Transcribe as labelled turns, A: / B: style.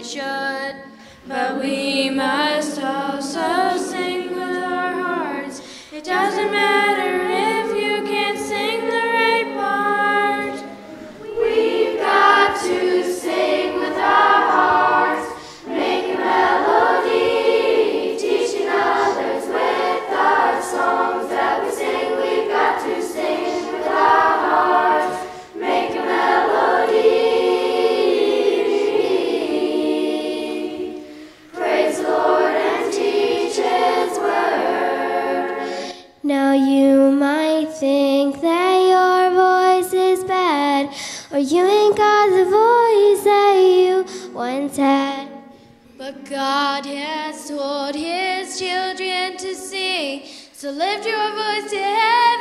A: should. But we must also sing with our hearts. It doesn't matter if you can't sing the right part. We've got to sing with our hearts, make a melody, teaching others with our songs that we sing. We've got to sing with our hearts, make a melody. Praise the Lord and teach His word.
B: Now you might think that your voice is bad, or you ain't got the voice that you once had.
A: But God has told His children to sing, so lift your voice to heaven.